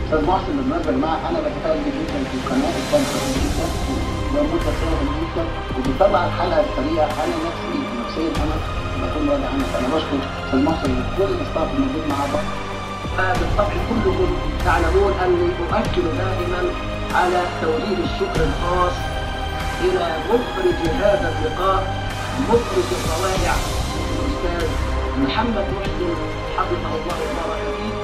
استاذ محسن بالمناسبه يا جماعه انا بتفائل جدا في القناه، الكاميرا جدا ومتفائل جدا وبتطلع الحلقه السريعه. انا نفسيا انا بكون راضي عنك. انا بشكر استاذ محسن وكل الاستاف الموجود مع بعض. بالطبع كلكم تعلمون اني اؤكد دائما على توجيه الشكر الخاص الى مخرج هذا اللقاء، مخرج الروائع الاستاذ محمد محسن حفظه الله وبارك فيه.